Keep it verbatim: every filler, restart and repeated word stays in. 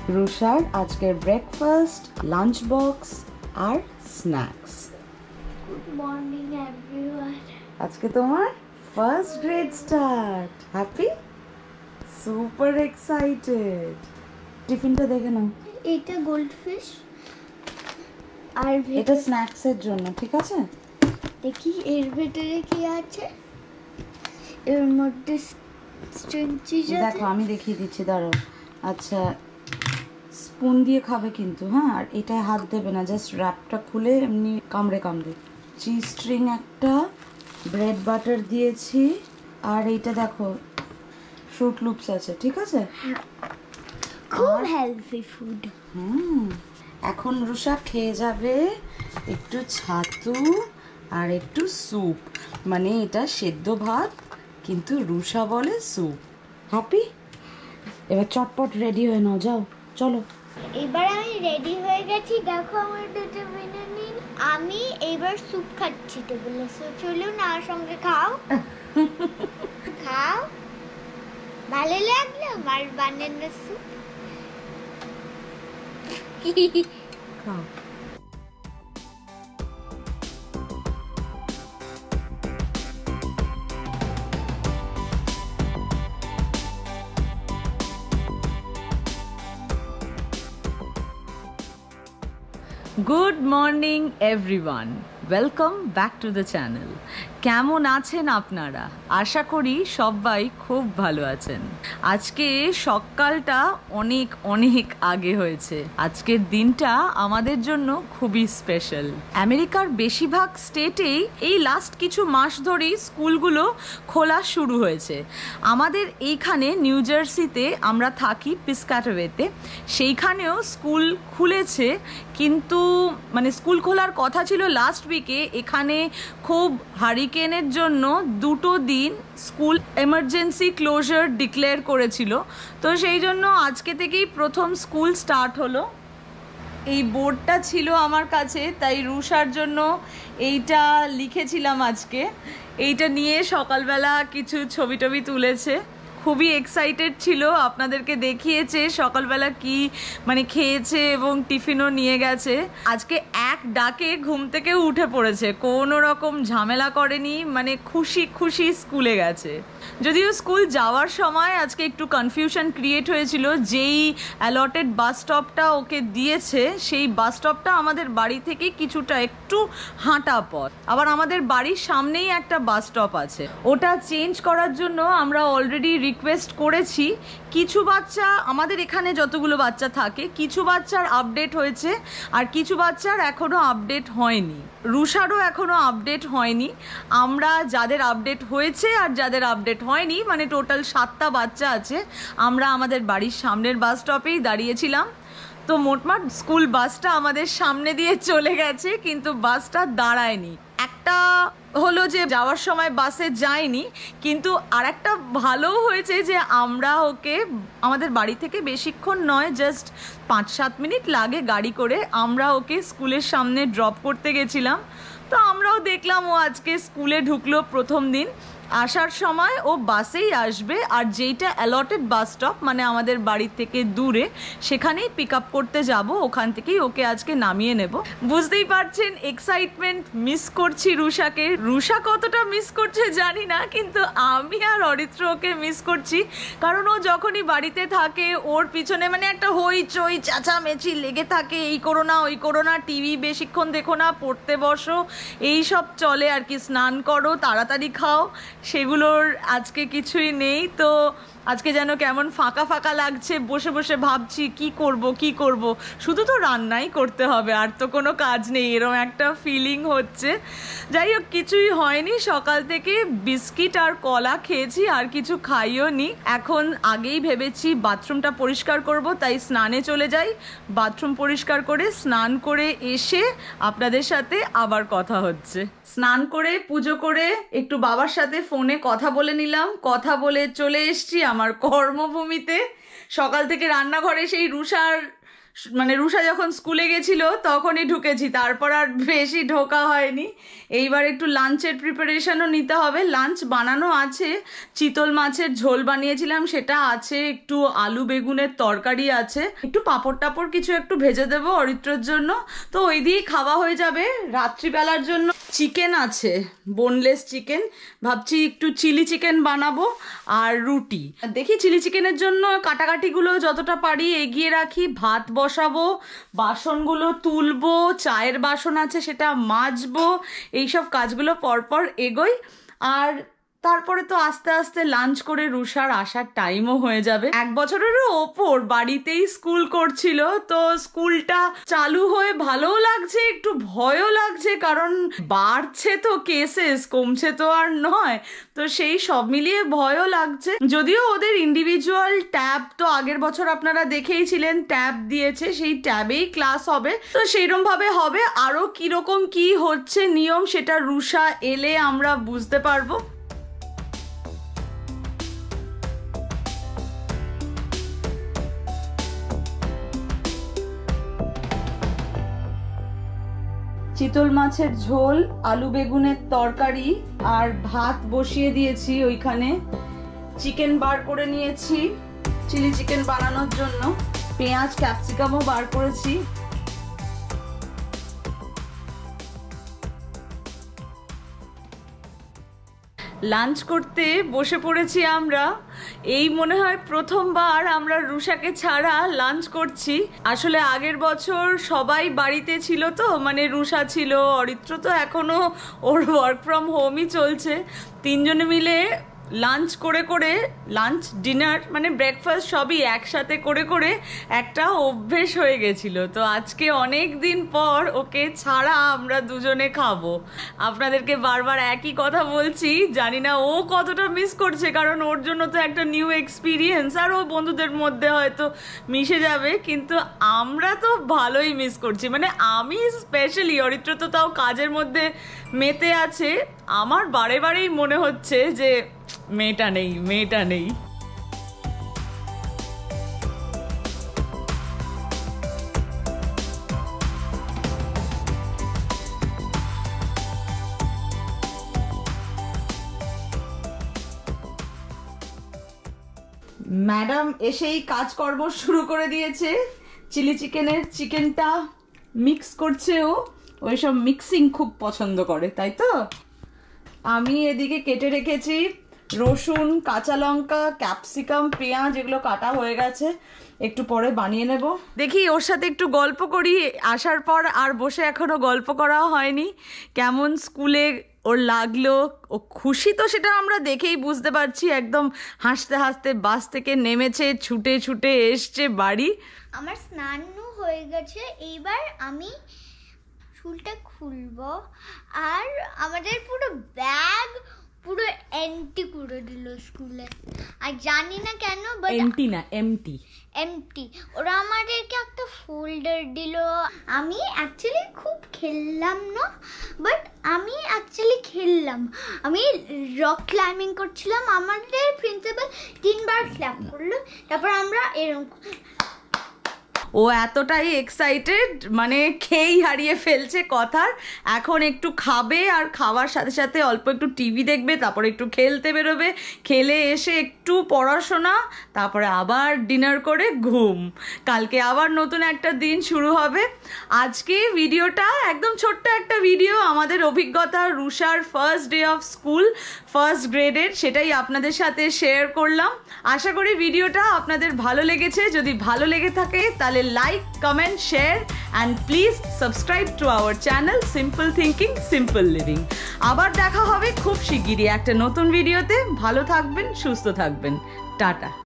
রুষার আজকের breakfast, lunch box আর snacks. Good morning everyone. আজকে তোমার first grade start. Happy? Super excited. টিফিনটা দেখে নাও। এটা গোল্ডফিশ আর এটা স্ন্যাক্সের জন্য, ঠিক আছে? দেখি এর ভেতরে কি আছে। এর মধ্যে স্ট্রিং চিজ আছে। দেখো আমি দেখিয়ে দিচ্ছি, দাঁড়াও। আচ্ছা, স্পুন দিয়ে খাবে কিন্তু, হ্যাঁ? আর এটায় হাত দেবে না, জাস্ট র্যাপটা খুলে এমনি কামড়ে কামড়ে। চিজ স্ট্রিং একটা, ব্রেড বাটার দিয়েছি, আর এইটা দেখো ফ্রুট লুপস আছে, ঠিক আছে? খুব হেলদি ফুড। হুম, এখন রুষা খেয়ে যাবে একটু ছাতু আর একটু স্যুপ। মানে এটা সেদ্ধ ভাত, কিন্তু রুষা বলে স্যুপ। হ্যাপি? এবার চটপট রেডি হয়ে নাও, যাও চলো। এবার আমি রেডি হয়ে গেছি, দেখো আমার দুটো মেনু নিন। আমি এবার স্যুপ খাচ্ছি টেবিলে, সো চলুন আমার সঙ্গে খাও। খাও, ভালো লাগলো আমার বানানো স্যুপ? খাও। Good morning everyone, welcome back to the channel. কেমন আছেন আপনারা? আশা করি সবাই খুব ভালো আছেন। আজকে সকালটা অনেক অনেক আগে হয়েছে। আজকের দিনটা আমাদের জন্য খুবই স্পেশাল। আমেরিকার বেশিরভাগ স্টেটেই এই লাস্ট কিছু মাস ধরেই স্কুলগুলো খোলা শুরু হয়েছে। আমাদের এইখানে নিউ জার্সিতে আমরা থাকি, পিসকাটওয়েতে, সেইখানেও স্কুল খুলেছে, কিন্তু মানে স্কুল খোলার কথা ছিল লাস্ট উইকে। এখানে খুব হারিকেনের জন্য দুটো দিন স্কুল এমার্জেন্সি ক্লোজার ডিক্লেয়ার করেছিল, তো সেই জন্য আজকে থেকেই প্রথম স্কুল স্টার্ট হলো। এই বোর্ডটা ছিল আমার কাছে, তাই রুষার জন্য এইটা লিখেছিলাম আজকে। এইটা নিয়ে সকালবেলা কিছু ছবি টবি তুলেছে, খুবই এক্সাইটেড ছিল, আপনাদেরকে দেখিয়েছে সকালবেলা কি মানে খেয়েছে এবং টিফিনও নিয়ে গেছে। আজকে এক ডাকে ঘুম থেকে উঠে পড়েছে, কোনো রকম ঝামেলা করেনি, মানে খুশি খুশি স্কুলে গেছে। যদিও স্কুল যাওয়ার সময় আজকে একটু কনফিউশন ক্রিয়েট হয়েছিল। যেই অ্যালটেড বাস স্টপটা ওকে দিয়েছে, সেই বাস স্টপটা আমাদের বাড়ি থেকে কিছুটা একটু হাঁটা পথ, আবার আমাদের বাড়ির সামনেই একটা বাস স্টপ আছে। ওটা চেঞ্জ করার জন্য আমরা অলরেডি রিকোয়েস্ট করেছি। কিছু বাচ্চা, আমাদের এখানে যতগুলো বাচ্চা থাকে, কিছু বাচ্চার আপডেট হয়েছে আর কিছু বাচ্চার এখনও আপডেট হয়নি। রুষারও এখনও আপডেট হয়নি। আমরা যাদের আপডেট হয়েছে আর যাদের আপডেট হয়নি, মানে টোটাল সাতটা বাচ্চা আছে, আমরা আমাদের বাড়ির সামনের বাস স্টপেই দাঁড়িয়েছিলাম। তো মোটমাট স্কুল বাসটা আমাদের সামনে দিয়ে চলে গেছে, কিন্তু বাসটা দাঁড়ায়নি। একটা হলো যে যাওয়ার সময় বাসে যায়নি, কিন্তু আর একটা ভালো হয়েছে যে আমরা ওকে আমাদের বাড়ি থেকে বেশিক্ষণ নয়, জাস্ট পাঁচ সাত মিনিট লাগে গাড়ি করে, আমরা ওকে স্কুলের সামনে ড্রপ করতে গেছিলাম। তো আমরাও দেখলাম ও আজকে স্কুলে ঢুকলো প্রথম দিন। আসার সময় ও বাসেই আসবে, আর যেইটা অ্যালটেড বাস স্টপ মানে আমাদের বাড়ি থেকে দূরে, সেখানেই পিক আপ করতে যাব, ওখান থেকেই ওকে আজকে নামিয়ে নেব। বুঝতেই পারছেন এক্সাইটমেন্ট, মিস করছি রুষাকে। রুষা কতটা মিস করছে জানি না, কিন্তু আমি আর অরিত্র ওকে মিস করছি। কারণ ও যখনই বাড়িতে থাকে ওর পিছনে মানে একটা হইচই চেঁচামেচি লেগে থাকে, এই করো না ওই করো না, টিভি বেশিক্ষণ দেখো না, পড়তে বসো, এই সব চলে আর কি। স্নান করো, তাড়াতাড়ি খাও, সেগুলোর আজকে কিছুই নেই। তো আজকে যেন কেমন ফাঁকা ফাঁকা লাগছে, বসে বসে ভাবছি কি করব কি করব, শুধু তো রান্নাই করতে হবে, আর তো কোনো কাজ নেই, এরকম একটা ফিলিং হচ্ছে। যাই হোক, কিছুই হয়নি, সকাল থেকে বিস্কিট আর কলা খেয়েছি, আর কিছু খাইও নি। এখন আগেই ভেবেছি বাথরুমটা পরিষ্কার করব, তাই স্নানে চলে যাই। বাথরুম পরিষ্কার করে স্নান করে এসে আপনাদের সাথে আবার কথা হচ্ছে। স্নান করে পুজো করে একটু বাবার সাথে ফোনে কথা বলে নিলাম, কথা বলে চলে এসছি আমার কর্মভূমিতে। সকাল থেকে রান্নাঘরে সেই রুষার মানে রুষা যখন স্কুলে গেছিল তখনই ঢুকেছি, তারপর আর বেশি ঢোকা হয়নি। এইবার একটু লাঞ্চের প্রিপারেশনও নিতে হবে। লাঞ্চ বানানো আছে, চিতল মাছের ঝোল বানিয়েছিলাম সেটা আছে, একটু আলু বেগুনের তরকারি আছে, একটু পাঁপড় টাপড় কিছু একটু ভেজে দেবো অরিত্রর জন্য, তো ওই দিয়েই খাওয়া হয়ে যাবে। রাত্রিবেলার জন্য চিকেন আছে, বোনলেস চিকেন, ভাবছি একটু চিলি চিকেন বানাবো আর রুটি। দেখি চিলি চিকেনের জন্য কাটাকাটিগুলো যতটা পারি এগিয়ে রাখি, ভাত বসাবো, বাসনগুলো তুলবো, চায়ের বাসন আছে সেটা মাজবো, এইসব কাজগুলো পরপর এগোই। আর তারপরে তো আস্তে আস্তে লাঞ্চ করে রুষার আসার টাইমও হয়ে যাবে। এক বছরেরও ওপর বাড়িতেই স্কুল করছিল, তো স্কুলটা চালু হয়ে ভালোও লাগছে, একটু ভয়ও লাগছে, কারণ বাড়ছে তো কেসেস, কমছে তো আর নয়, তো সেই সব মিলিয়ে ভয়ও লাগছে। যদিও ওদের ইন্ডিভিজুয়াল ট্যাব তো আগের বছর আপনারা দেখেই ছিলেন, ট্যাব দিয়েছে, সেই ট্যাবেই ক্লাস হবে, তো সেইরকম ভাবে হবে। আরো কিরকম কি হচ্ছে নিয়ম সেটা রুষা এলে আমরা বুঝতে পারবো। চিতল মাছের ঝোল, আলু বেগুনের তরকারি আর ভাত বসিয়ে দিয়েছি। ওইখানে চিকেন বার করে নিয়েছি চিলি চিকেন বানানোর জন্য, পেঁয়াজ ক্যাপসিকামও বার করেছি। লাঞ্চ করতে বসে পড়েছি আমরা। এই মনে হয় প্রথমবার আমরা রুষাকে ছাড়া লাঞ্চ করছি। আসলে আগের বছর সবাই বাড়িতে ছিল, তো মানে রুষা ছিল, অরিত্র তো এখনো ওর ওয়ার্ক ফ্রম হোমই চলছে, তিনজনে মিলে লাঞ্চ করে করে, লাঞ্চ ডিনার মানে ব্রেকফাস্ট সবই একসাথে করে করে একটা অভ্যেস হয়ে গেছিল। তো আজকে অনেক দিন পর ওকে ছাড়া আমরা দুজনে খাবো। আপনাদেরকে বারবার একই কথা বলছি, জানি না ও কতটা মিস করছে, কারণ ওর জন্য তো একটা নিউ এক্সপিরিয়েন্স, আর ও বন্ধুদের মধ্যে হয়তো মিশে যাবে, কিন্তু আমরা তো ভালোই মিস করছি। মানে আমি স্পেশালি, অরিত্র তো তাও কাজের মধ্যে মেতে আছে, আমার বারে বারেই মনে হচ্ছে যে মেয়েটা নেই, মেয়েটা নেই। ম্যাডাম এসেই কাজকর্ম শুরু করে দিয়েছে। চিলি চিকেনের চিকেনটা মিক্স করছে ও, ওইসব মিক্সিং খুব পছন্দ করে, তাই তো। আমি এদিকে কেটে রেখেছি রসুন, কাঁচা লঙ্কা, ক্যাপসিকাম, পেঁয়াজ, এগুলো কাটা হয়ে গেছে, একটু পরে বানিয়ে নেব। দেখি ওর সাথে একটু গল্প করি, আসার পর আর বসে এখনো গল্প করা হয়নি। কেমন স্কুলে ওর লাগলো, ও খুশি তো সেটা আমরা দেখেই বুঝতে পারছি, একদম হাসতে হাসতে বাস থেকে নেমেছে, ছুটে ছুটে এসছে বাড়ি। আমার স্নান হয়ে গেছে, এইবার আমি চুলটা খুলবো, আর আমাদের পুরো ব্যাগ পুরো এমটি করে দিল স্কুলে, আর জানি না কেন, বাট এমটি না এমটি এমটি ওরা আমাদেরকে একটা ফোল্ডার দিল। আমি অ্যাকচুয়ালি খুব খেললাম না, বাট আমি অ্যাকচুয়ালি খেললাম, আমি রক ক্লাইম্বিং করছিলাম, আমাদের প্রিন্সিপাল তিনবার ক্ল্যাপ করলো, তারপর আমরা এরকম। ও এতটাই এক্সাইটেড, মানে খেয়েই হারিয়ে ফেলছে কথার। এখন একটু খাবে, আর খাওয়ার সাথে সাথে অল্প একটু টিভি দেখবে, তারপরে একটু খেলতে বেরোবে, খেলে এসে একটু পড়াশোনা, তারপরে আবার ডিনার করে ঘুম। কালকে আবার নতুন একটা দিন শুরু হবে। আজকে ভিডিওটা একদম ছোট্ট একটা ভিডিও, আমাদের অভিজ্ঞতা রুষার first day of school, first গ্রেডের, সেটাই আপনাদের সাথে শেয়ার করলাম। আশা করি ভিডিওটা আপনাদের ভালো লেগেছে। যদি ভালো লেগে থাকে তাহলে like, comment, share and please subscribe to our channel simple thinking simple living. আবার দেখা হবে খুব শিগগিরই একটা নতুন ভিডিওতে। ভালো থাকবেন, সুস্থ থাকবেন, টাটা।